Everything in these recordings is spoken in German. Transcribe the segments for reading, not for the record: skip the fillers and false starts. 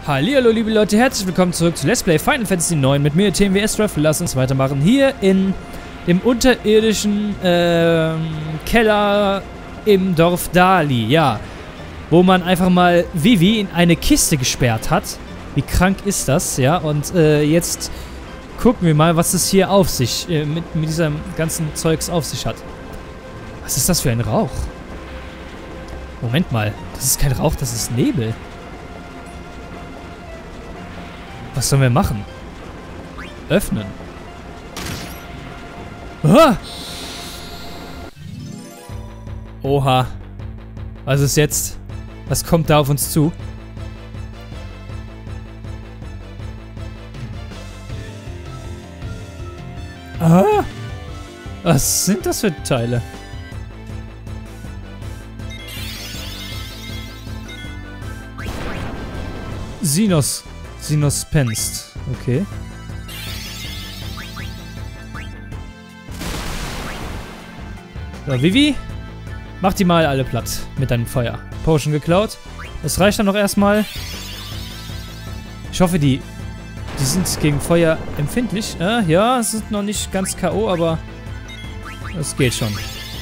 Hallihallo liebe Leute, herzlich willkommen zurück zu Let's Play Final Fantasy IX mit mir, TMWS Ruff. Lass uns weitermachen hier in dem unterirdischen Keller im Dorf Dali, ja. Wo man einfach mal Vivi in eine Kiste gesperrt hat. Wie krank ist das, ja? Und jetzt gucken wir mal, was es hier auf sich, mit diesem ganzen Zeugs auf sich hat. Was ist das für ein Rauch? Moment mal, das ist kein Rauch, das ist Nebel. Was sollen wir machen? Öffnen. Ah! Oha. Was ist jetzt? Was kommt da auf uns zu? Ah! Was sind das für Teile? Sinospenst. Okay. So, Vivi, mach die mal alle platt mit deinem Feuer. Potion geklaut. Das reicht dann noch erstmal. Ich hoffe, die sind gegen Feuer empfindlich. Ja, es sind noch nicht ganz K.O., aber es geht schon.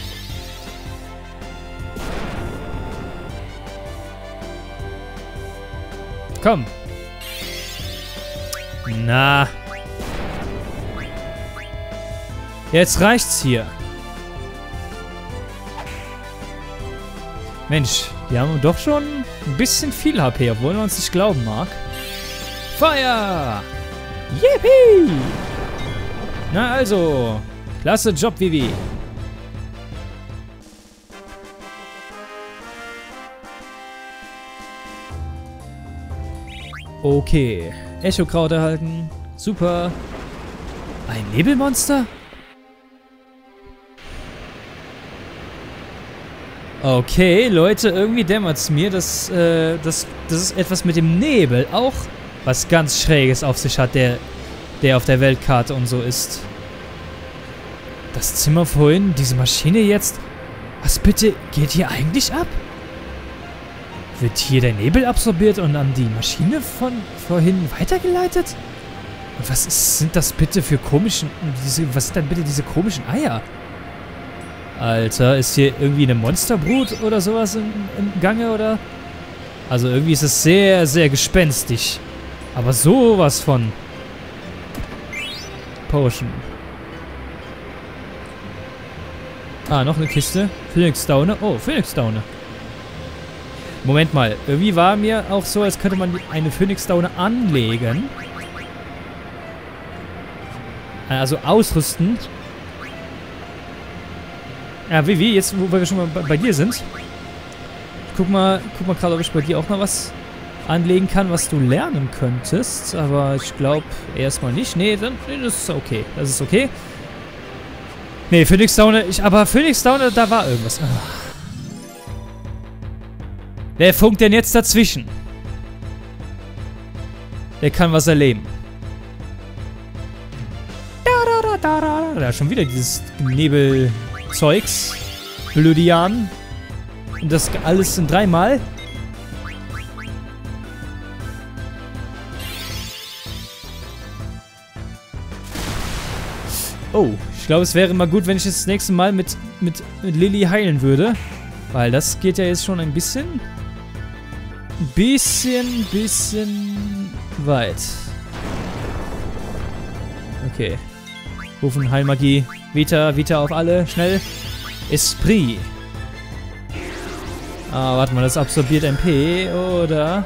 Komm. Na. Jetzt reicht's hier. Mensch, die haben doch schon ein bisschen viel HP, obwohl man es nicht glauben mag. Feuer! Yippie! Na also, klasse Job, Vivi. Okay, Echo-Kraut erhalten. Super. Ein Nebelmonster? Okay, Leute, irgendwie dämmert's mir, dass es etwas mit dem Nebel auch was ganz Schräges auf sich hat, der auf der Weltkarte und so ist. Das Zimmer vorhin, diese Maschine jetzt. Was bitte geht hier eigentlich ab? Wird hier der Nebel absorbiert und an die Maschine von vorhin weitergeleitet? Und was sind das bitte für komischen... was sind denn bitte diese komischen Eier? Alter, ist hier irgendwie eine Monsterbrut oder sowas im Gange, oder? Also irgendwie ist es sehr, sehr gespenstig. Aber sowas von... Potion. Ah, noch eine Kiste. Phoenix Downe. Oh, Phoenix Downe. Moment mal, irgendwie war mir auch so, als könnte man eine Phoenix Downe anlegen. Also ausrüsten. Ja, Vivi, jetzt, wo wir schon mal bei dir sind. Guck mal gerade, ob ich bei dir auch mal was anlegen kann, was du lernen könntest. Aber ich glaube erstmal nicht. Nee, dann das ist okay. Das ist okay. Nee, Phoenix Downe, aber Phoenix Downe, da war irgendwas. Ach. Wer funkt denn jetzt dazwischen? Der kann was erleben. Da schon wieder dieses Nebelzeugs. Blödian. Und das alles in 3-mal. Oh, ich glaube, es wäre mal gut, wenn ich das nächste Mal mit Lilly heilen würde. Weil das geht ja jetzt schon ein bisschen weit. Okay. Rufen Heilmagie. Vita auf alle. Schnell. Esprit. Ah, warte mal, das absorbiert MP, oder?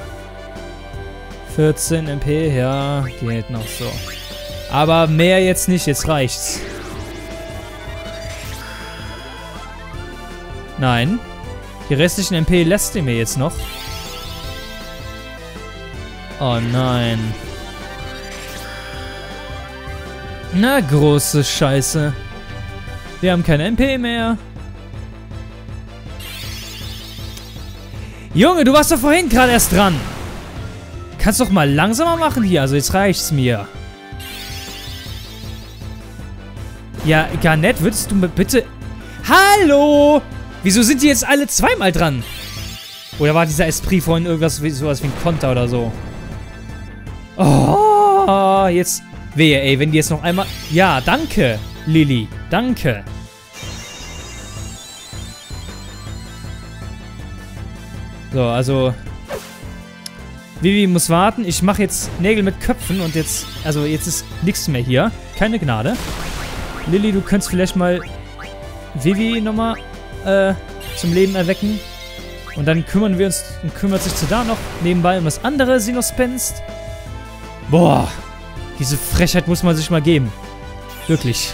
14 MP, ja, geht noch so. Aber mehr jetzt nicht, jetzt reicht's. Nein. Die restlichen MP lässt ihr mir jetzt noch. Oh nein. Na, große Scheiße. Wir haben keine MP mehr. Junge, du warst doch vorhin gerade erst dran. Kannst doch mal langsamer machen hier. Also jetzt reicht's mir. Ja, Garnet, würdest du mir bitte... Hallo! Wieso sind die jetzt alle 2-mal dran? Oder war dieser Esprit vorhin irgendwas sowas wie ein Konter oder so? Oh, jetzt... Wehe, ey, wenn die jetzt noch einmal... Ja, danke, Lilly. Danke. So, also... Vivi muss warten. Ich mache jetzt Nägel mit Köpfen und jetzt... Also, jetzt ist nichts mehr hier. Keine Gnade. Lilly, du könntest vielleicht mal Vivi nochmal zum Leben erwecken. Und dann kümmert sich Zidane noch nebenbei um das andere Sinospenst. Boah. Diese Frechheit muss man sich mal geben. Wirklich.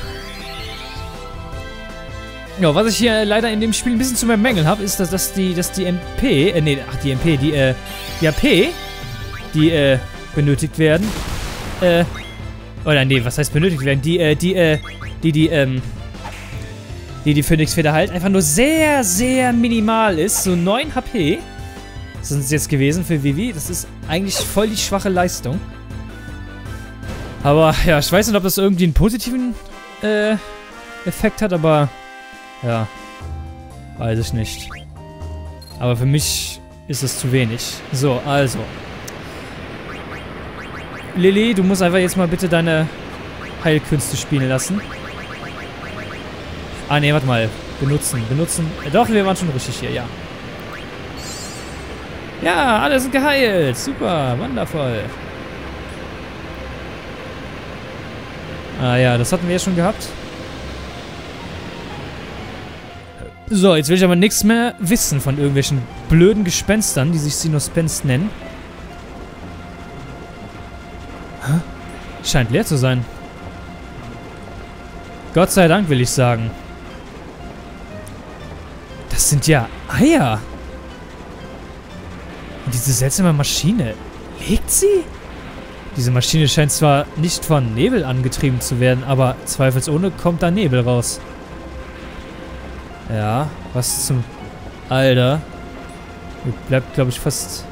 Ja, was ich hier leider in dem Spiel ein bisschen zu bemängeln habe, ist, dass die MP, die AP, die benötigt werden, oder nee, was heißt benötigt werden? Die Phönixfeder halt einfach nur sehr, sehr minimal ist. So 9 HP sind es jetzt gewesen für Vivi. Das ist eigentlich voll die schwache Leistung. Aber ja, ich weiß nicht, ob das irgendwie einen positiven Effekt hat, aber ja, weiß ich nicht. Aber für mich ist es zu wenig. So, also. Lilly, du musst einfach jetzt mal bitte deine Heilkünste spielen lassen. Ah, ne, warte mal. Benutzen. Doch, wir waren schon richtig hier, ja. Ja, alle sind geheilt. Super, wundervoll. Ah ja, das hatten wir ja schon gehabt. So, jetzt will ich aber nichts mehr wissen von irgendwelchen blöden Gespenstern, die sich Sinospenst nennen. Hä? Scheint leer zu sein. Gott sei Dank, will ich sagen. Das sind ja Eier. Und diese seltsame Maschine, legt sie? Diese Maschine scheint zwar nicht von Nebel angetrieben zu werden, aber zweifelsohne kommt da Nebel raus. Ja, was zum... Alter. Mir bleibt, glaube ich, fast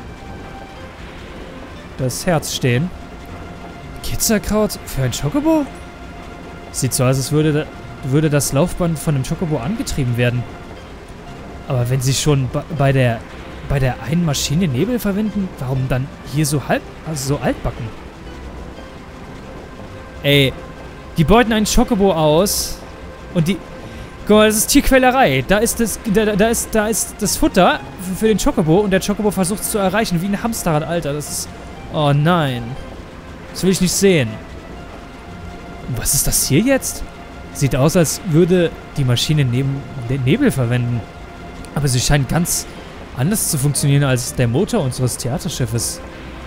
das Herz stehen. Kitzerkraut für ein Chocobo? Sieht so aus, als würde das Laufband von einem Chocobo angetrieben werden. Aber wenn sie schon bei der einen Maschine Nebel verwenden, warum dann hier so so altbacken? Ey, die beuten einen Chocobo aus und die... Guck mal, das ist Tierquälerei. Da ist das Futter für den Chocobo und der Chocobo versucht es zu erreichen, wie ein Hamsterrad, Alter. Das ist... Oh nein. Das will ich nicht sehen. Und was ist das hier jetzt? Sieht aus, als würde die Maschine Nebel verwenden. Aber sie scheint ganz anders zu funktionieren als der Motor unseres Theaterschiffes.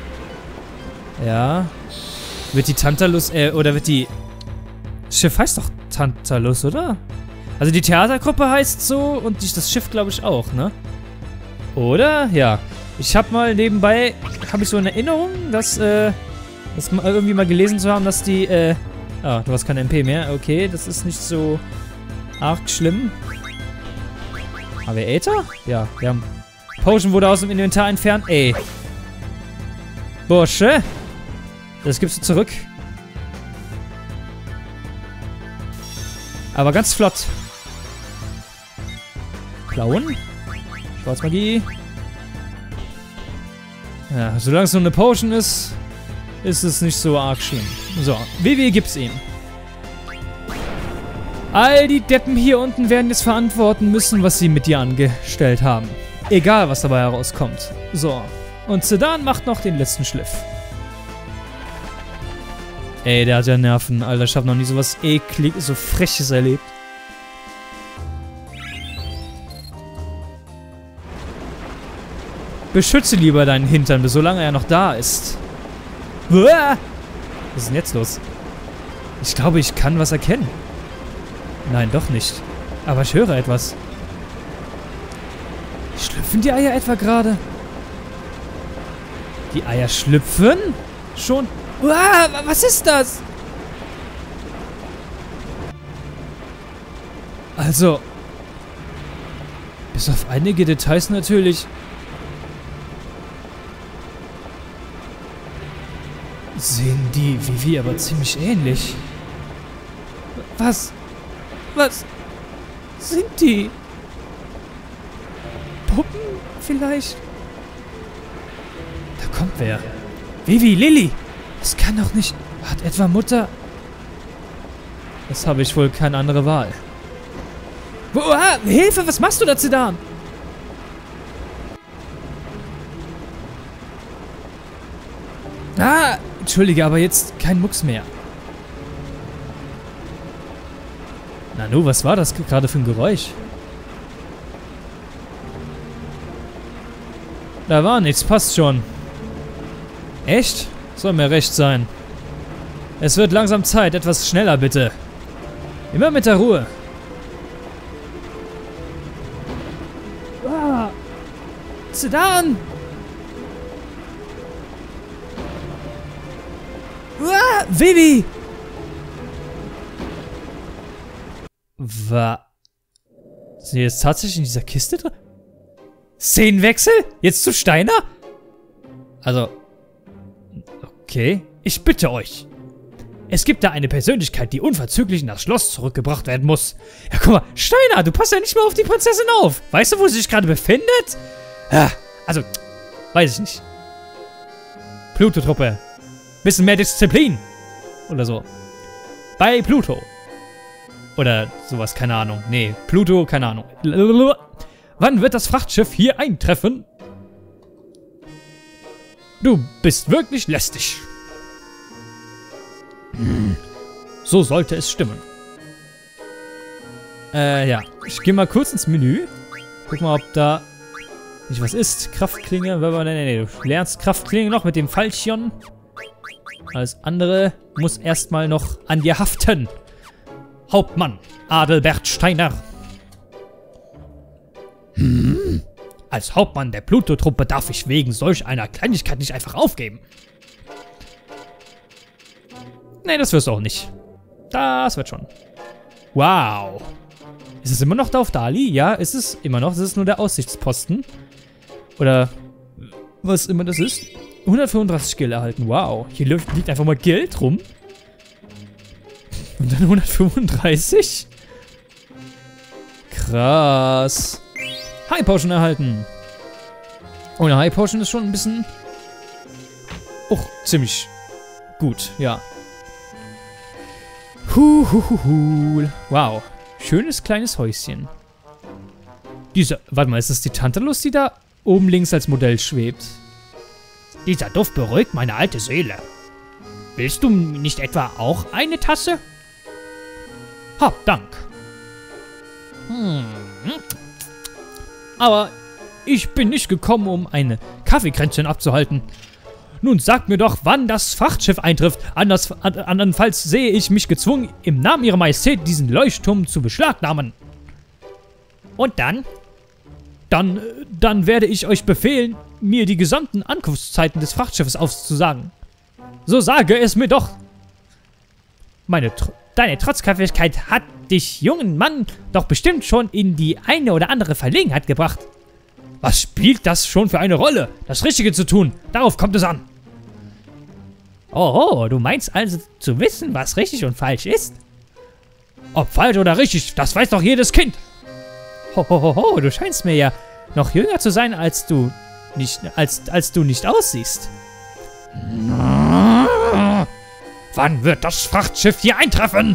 Ja. Wird die Tantalus, oder wird die... Schiff heißt doch Tantalus, oder? Also die Theatergruppe heißt so und das Schiff glaube ich auch, ne? Oder? Ja. Ich habe mal nebenbei, habe ich so eine Erinnerung, dass irgendwie mal gelesen zu haben, dass die, ah, du hast keine MP mehr. Okay, das ist nicht so arg schlimm. Haben wir Äther? Ja, wir haben... Potion wurde aus dem Inventar entfernt. Ey. Bursche. Das gibst du zurück. Aber ganz flott. Klauen. Schwarzmagie. Ja, solange es nur eine Potion ist, ist es nicht so arg schlimm. So, Vivi gibt's ihm. All die Deppen hier unten werden jetzt verantworten müssen, was sie mit dir angestellt haben. Egal, was dabei herauskommt. So. Und Zidane macht noch den letzten Schliff. Ey, der hat ja Nerven, Alter. Ich hab noch nie sowas ekliges, so Freches erlebt. Beschütze lieber deinen Hintern, solange er noch da ist. Was ist denn jetzt los? Ich glaube, ich kann was erkennen. Nein, doch nicht. Aber ich höre etwas. Schlüpfen die Eier etwa gerade? Die Eier schlüpfen? Schon? Was ist das? Also, bis auf einige Details natürlich. Sehen die Vivi aber ziemlich ähnlich. Was sind die? Puppen vielleicht? Da kommt wer. Vivi, Lilly! Das kann doch nicht... Hat etwa Mutter... Das habe ich wohl keine andere Wahl. Hilfe, was machst du da, Zidane? Entschuldige, aber jetzt kein Mucks mehr. Nanu, was war das gerade für ein Geräusch? Da war nichts, passt schon. Echt? Soll mir recht sein. Es wird langsam Zeit, etwas schneller bitte. Immer mit der Ruhe. Zidane! Vivi! Sind wir jetzt tatsächlich in dieser Kiste drin? Szenenwechsel? Jetzt zu Steiner? Also... Okay. Ich bitte euch. Es gibt da eine Persönlichkeit, die unverzüglich in das Schloss zurückgebracht werden muss. Ja, guck mal. Steiner, du passt ja nicht mehr auf die Prinzessin auf. Weißt du, wo sie sich gerade befindet? Also, weiß ich nicht. Pluto-Truppe. Bisschen mehr Disziplin. Oder so. Bei Pluto. Oder sowas, keine Ahnung. Nee, Pluto, keine Ahnung. Wann wird das Frachtschiff hier eintreffen? Du bist wirklich lästig. So sollte es stimmen. Ja. Ich gehe mal kurz ins Menü. Guck mal, ob da nicht was ist. Kraftklinge. Nee, du lernst Kraftklinge noch mit dem Fallschirm. Alles andere muss erstmal noch an dir haften. Hauptmann Adelbert Steiner. Als Hauptmann der Pluto-Truppe darf ich wegen solch einer Kleinigkeit nicht einfach aufgeben. Nee, das wirst du auch nicht. Das wird schon. Wow. Ist es immer noch da auf Dali? Ja, ist es immer noch. Das ist nur der Aussichtsposten. Oder was immer das ist. 135 Gil erhalten. Wow. Hier liegt einfach mal Geld rum. Und dann 135? Krass. High Potion erhalten. Oh, eine High Potion ist schon ein bisschen... ziemlich gut, ja. Wow. Schönes kleines Häuschen. Warte mal, ist das die Tantalus, die da oben links als Modell schwebt? Dieser Duft beruhigt meine alte Seele. Willst du nicht etwa auch eine Tasse? Hab Dank. Aber ich bin nicht gekommen, um eine Kaffeekränzchen abzuhalten. Nun sagt mir doch, wann das Frachtschiff eintrifft. Andernfalls sehe ich mich gezwungen, im Namen ihrer Majestät diesen Leuchtturm zu beschlagnahmen. Und dann? Dann werde ich euch befehlen, mir die gesamten Ankunftszeiten des Frachtschiffes auszusagen. So sage es mir doch. Deine Trotzköpfigkeit hat dich, jungen Mann, doch bestimmt schon in die eine oder andere Verlegenheit gebracht. Was spielt das schon für eine Rolle? Das Richtige zu tun, darauf kommt es an. Oh, du meinst also zu wissen, was richtig und falsch ist? Ob falsch oder richtig, das weiß doch jedes Kind. Ho, du scheinst mir ja noch jünger zu sein, als du nicht aussiehst. Wann wird das Frachtschiff hier eintreffen?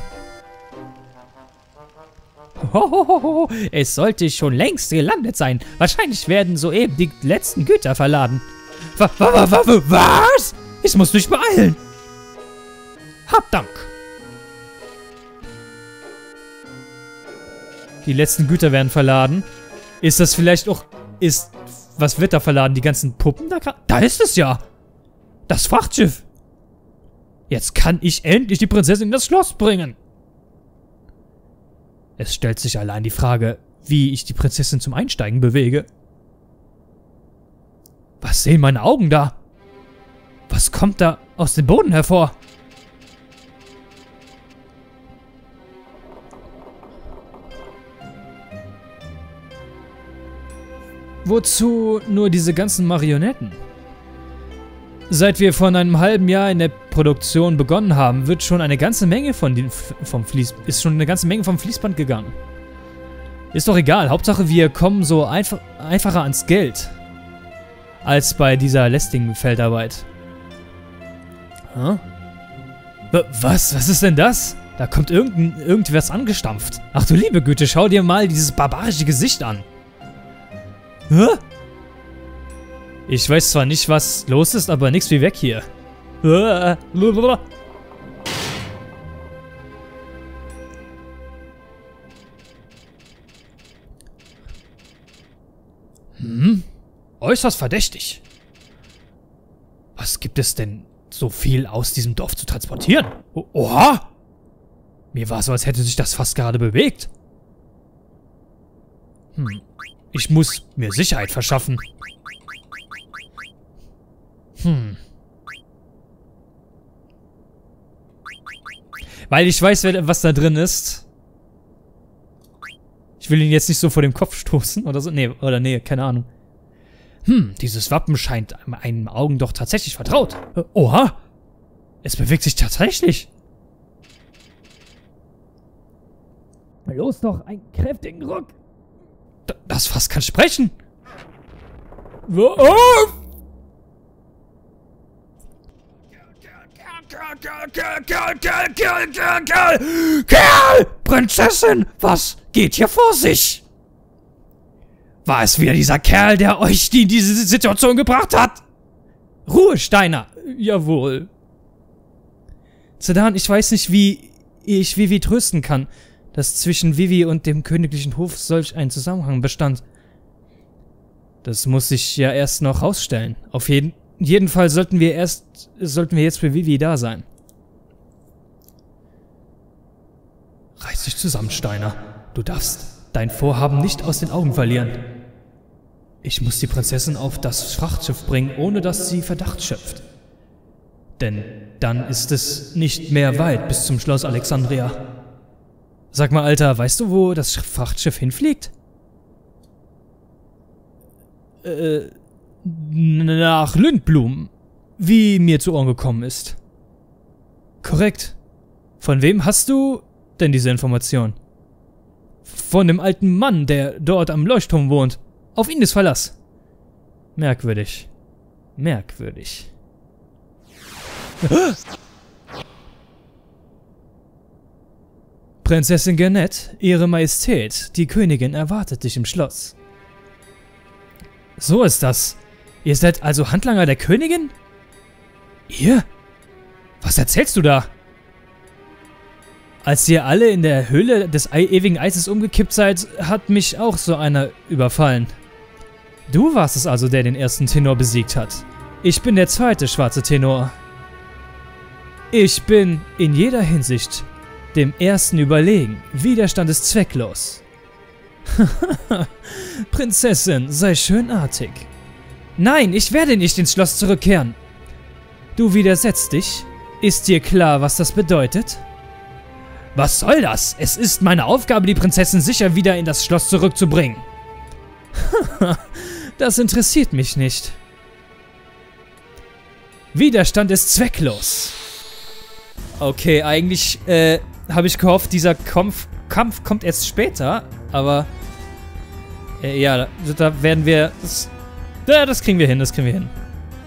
Es sollte schon längst gelandet sein. Wahrscheinlich werden soeben die letzten Güter verladen. Was? Ich muss mich beeilen. Hab Dank. Die letzten Güter werden verladen. Ist das vielleicht auch... Was wird da verladen? Die ganzen Puppen da gerade? Da ist es ja. Das Frachtschiff. Jetzt kann ich endlich die Prinzessin in das Schloss bringen. Es stellt sich allein die Frage, wie ich die Prinzessin zum Einsteigen bewege. Was sehen meine Augen da? Was kommt da aus dem Boden hervor? Wozu nur diese ganzen Marionetten? Seit wir vor einem halben Jahr in der Produktion begonnen haben, wird schon eine ganze Menge vom Fließband gegangen. Ist doch egal, Hauptsache wir kommen so einfacher ans Geld als bei dieser lästigen Feldarbeit. Hä? Was? Was ist denn das? Da kommt irgendwas angestampft. Ach du liebe Güte, schau dir mal dieses barbarische Gesicht an. Hä? Ich weiß zwar nicht, was los ist, aber nix wie weg hier. Äußerst verdächtig. Was gibt es denn so viel aus diesem Dorf zu transportieren? Oha! Mir war so, als hätte sich das fast gerade bewegt. Ich muss mir Sicherheit verschaffen. Weil ich weiß, was da drin ist. Ich will ihn jetzt nicht so vor dem Kopf stoßen oder so. Nee, keine Ahnung. Dieses Wappen scheint meinen Augen doch tatsächlich vertraut. Oha! Es bewegt sich tatsächlich. Los doch, einen kräftigen Ruck. Das Fass kann sprechen. Kerl! Prinzessin, was geht hier vor sich? War es wieder dieser Kerl, der euch in diese Situation gebracht hat? Ruhe, Steiner. Jawohl. Zedan, ich weiß nicht, wie ich Vivi trösten kann, dass zwischen Vivi und dem königlichen Hof solch ein Zusammenhang bestand. Das muss sich ja erst noch rausstellen. Auf jeden Fall sollten wir jetzt für Vivi da sein. Reiß dich zusammen, Steiner. Du darfst dein Vorhaben nicht aus den Augen verlieren. Ich muss die Prinzessin auf das Frachtschiff bringen, ohne dass sie Verdacht schöpft. Denn dann ist es nicht mehr weit bis zum Schloss Alexandria. Sag mal, Alter, weißt du, wo das Frachtschiff hinfliegt? Nach Lindblum, wie mir zu Ohren gekommen ist. Korrekt. Von wem hast du denn diese Information? Von dem alten Mann, der dort am Leuchtturm wohnt. Auf ihn ist Verlass. Merkwürdig. Merkwürdig. Prinzessin Garnet, Ihre Majestät, die Königin erwartet dich im Schloss. So ist das. Ihr seid also Handlanger der Königin? Ihr? Was erzählst du da? Als ihr alle in der Höhle des ewigen Eises umgekippt seid, hat mich auch so einer überfallen. Du warst es also, der den ersten Tenor besiegt hat. Ich bin der zweite schwarze Tenor. Ich bin in jeder Hinsicht dem ersten überlegen. Widerstand ist zwecklos. Prinzessin, sei schönartig. Nein, ich werde nicht ins Schloss zurückkehren. Du widersetzt dich? Ist dir klar, was das bedeutet? Was soll das? Es ist meine Aufgabe, die Prinzessin sicher wieder in das Schloss zurückzubringen. Das interessiert mich nicht. Widerstand ist zwecklos. Okay, eigentlich habe ich gehofft, dieser Kampf kommt erst später, aber ja, da werden wir... Das kriegen wir hin, das kriegen wir hin.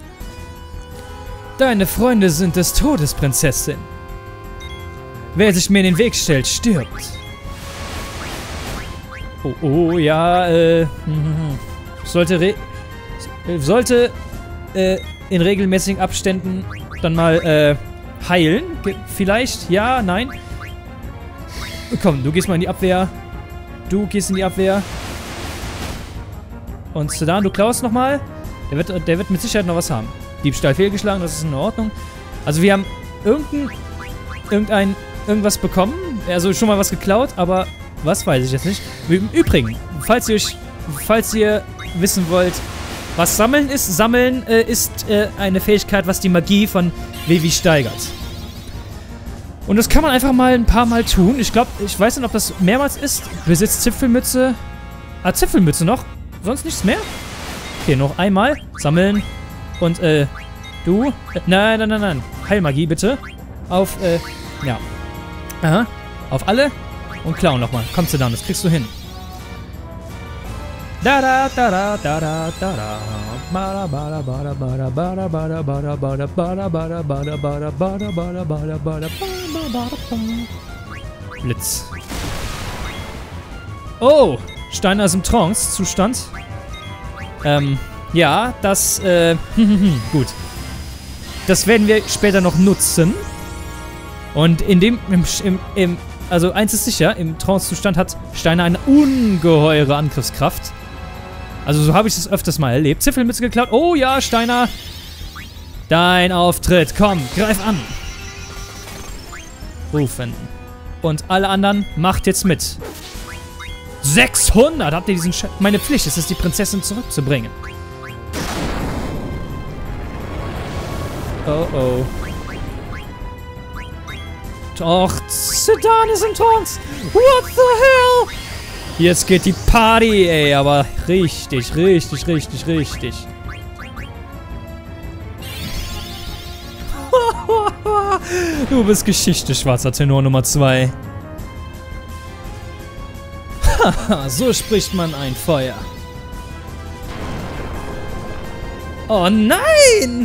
Deine Freunde sind des Todes, Prinzessin. Wer sich mir in den Weg stellt, stirbt. Oh, ja, sollte in regelmäßigen Abständen dann mal, heilen. Vielleicht, ja, nein. Komm, du gehst mal in die Abwehr. Du gehst in die Abwehr. Und Zedan, du klaust nochmal. Der wird mit Sicherheit noch was haben. Diebstahl fehlgeschlagen, das ist in Ordnung. Also wir haben irgendwas bekommen. Also schon mal was geklaut, aber was weiß ich jetzt nicht. Im Übrigen, falls ihr wissen wollt, was Sammeln ist eine Fähigkeit, was die Magie von Vivi steigert. Und das kann man einfach mal ein paar Mal tun. Ich glaube, ich weiß nicht, ob das mehrmals ist. Besitzt Zipfelmütze. Ah, Zipfelmütze noch. Sonst nichts mehr? Okay, noch einmal. Sammeln. Und, du. Nein. Heilmagie, bitte. Auf, ja. Aha. Auf alle. Und klauen nochmal. Komm, Zedan, das kriegst du hin. Da da da da da da da da. Bada bada bada bada bada bada bada bada bada bada bada bada bada bada bada bada bada. Blitz. Oh, Steiner ist im Trance-Zustand. Ja, das, gut. Das werden wir später noch nutzen. Und in dem, also eins ist sicher, im Trance-Zustand hat Steiner eine ungeheure Angriffskraft. Also so habe ich es öfters mal erlebt. Ziffelmütze geklaut. Oh ja, Steiner. Dein Auftritt. Komm, greif an. Rufen. Und alle anderen, macht jetzt mit. 600! Habt ihr diesen Meine Pflicht ist es, die Prinzessin zurückzubringen. Oh oh. Doch, Sedan ist im Trance. What the hell? Jetzt geht die Party, ey, aber richtig, richtig, richtig, richtig. Du bist Geschichte, schwarzer Tenor Nummer 2. Haha, so spricht man ein Feuer. Oh nein!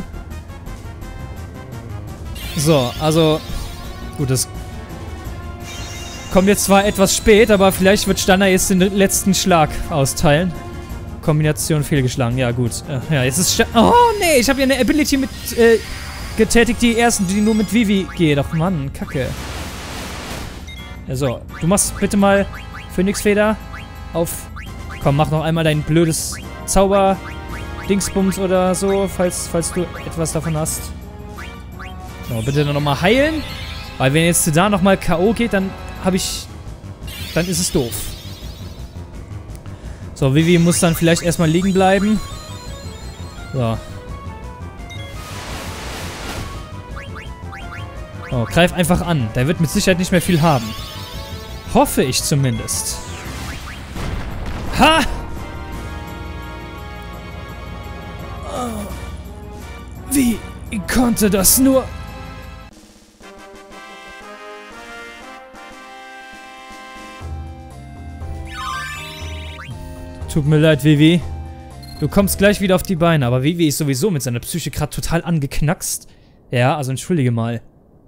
So, also... Gut, das... kommt jetzt zwar etwas spät, aber vielleicht wird Steiner jetzt den letzten Schlag austeilen. Kombination fehlgeschlagen, ja gut. Ja, jetzt ist oh nee, ich habe ja eine Ability mit getätigt, die nur mit Vivi geht. Ach Mann, Kacke. Ja, so, du machst bitte mal Phönixfeder auf... Komm, mach noch einmal dein blödes Zauber-Dingsbums oder so, falls du etwas davon hast. So, bitte nochmal heilen. Weil wenn jetzt da nochmal K.O. geht, dann ist es doof. So, Vivi muss dann vielleicht erstmal liegen bleiben. So. Oh, greif einfach an. Der wird mit Sicherheit nicht mehr viel haben. Hoffe ich zumindest. Ha! Oh. Wie konnte das nur... Tut mir leid, Vivi. Du kommst gleich wieder auf die Beine, aber Vivi ist sowieso mit seiner Psyche gerade total angeknackst. Ja, also entschuldige mal.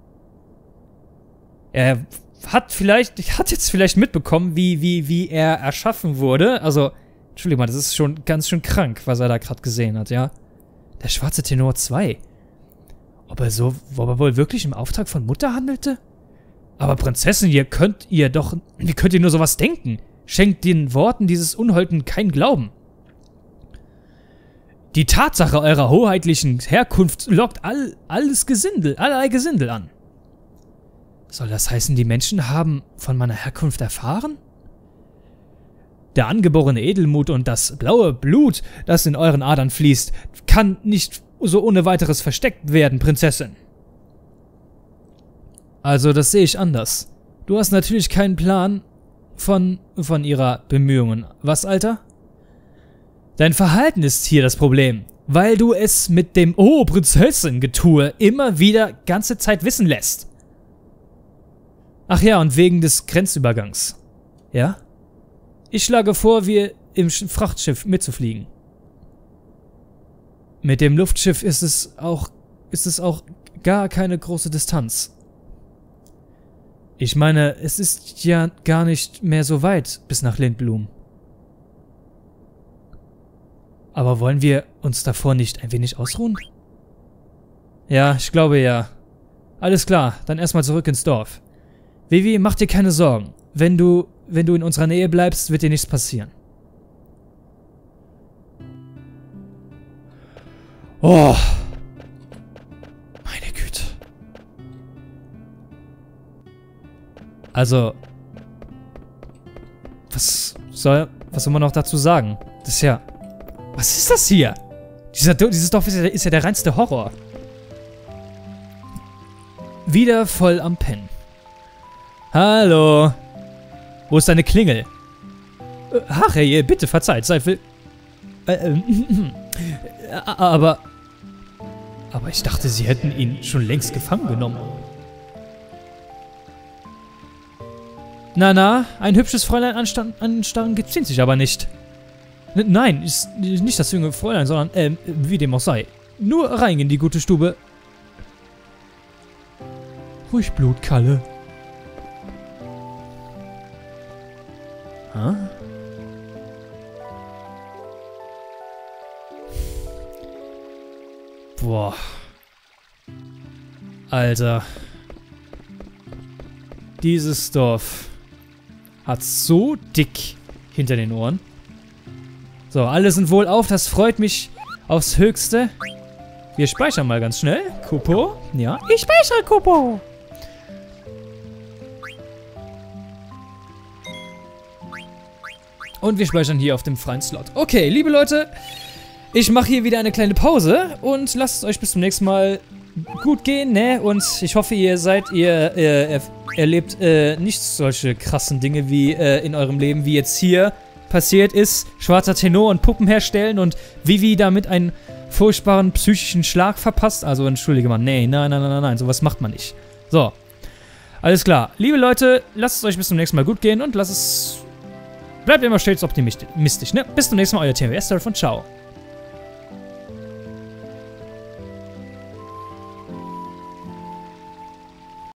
Er hat jetzt vielleicht mitbekommen, wie er erschaffen wurde. Also, entschuldige mal, das ist schon ganz schön krank, was er da gerade gesehen hat, ja. Der schwarze Tenor 2. Ob er wohl wirklich im Auftrag von Mutter handelte? Aber Prinzessin, wie könnt ihr nur sowas denken? Schenkt den Worten dieses Unholden kein Glauben. Die Tatsache eurer hoheitlichen Herkunft lockt allerlei Gesindel an. Soll das heißen, die Menschen haben von meiner Herkunft erfahren? Der angeborene Edelmut und das blaue Blut, das in euren Adern fließt, kann nicht so ohne weiteres versteckt werden, Prinzessin. Also, das sehe ich anders. Du hast natürlich keinen Plan von ihrer Bemühungen. Was, Alter? Dein Verhalten ist hier das Problem, weil du es mit dem "Oh, Prinzessin"-Getue immer wieder ganze Zeit wissen lässt. Ach ja, und wegen des Grenzübergangs. Ja? Ich schlage vor, wir im Frachtschiff mitzufliegen. Mit dem Luftschiff ist es auch gar keine große Distanz. Ich meine, es ist ja gar nicht mehr so weit bis nach Lindblum. Aber wollen wir uns davor nicht ein wenig ausruhen? Ja, ich glaube ja. Alles klar, dann erstmal zurück ins Dorf. Vivi, mach dir keine Sorgen. Wenn du in unserer Nähe bleibst, wird dir nichts passieren. Oh. Meine Güte. Also, was soll man noch dazu sagen? Das ist ja... Was ist das hier? Dieses Dorf ist ja der reinste Horror. Wieder voll am Pennen. Hallo. Wo ist deine Klingel? Ach, hey, bitte verzeiht, seid will... Aber ich dachte, sie hätten ihn schon längst gefangen genommen. Na, ein hübsches Fräulein anstarren geziemt sich aber nicht. Nein, ist nicht das junge Fräulein, sondern, wie dem auch sei. Nur rein in die gute Stube. Ruhig Blut, Kalle. Hä? Boah. Alter. Dieses Dorf hat so dick hinter den Ohren. So, alle sind wohl auf. Das freut mich aufs Höchste. Wir speichern mal ganz schnell. Kupo. Ja, ich speichere Kupo. Und wir speichern hier auf dem freien Slot. Okay, liebe Leute. Ich mache hier wieder eine kleine Pause. Und lasst es euch bis zum nächsten Mal gut gehen, ne? Und ich hoffe, ihr erlebt nicht solche krassen Dinge wie in eurem Leben, wie jetzt hier passiert ist. Schwarzer Tenor und Puppen herstellen und Vivi damit einen furchtbaren psychischen Schlag verpasst. Also entschuldige mal, nein, sowas macht man nicht. So, alles klar. Liebe Leute, lasst es euch bis zum nächsten Mal gut gehen und bleibt immer stets optimistisch, ne? Bis zum nächsten Mal, euer TMS und ciao.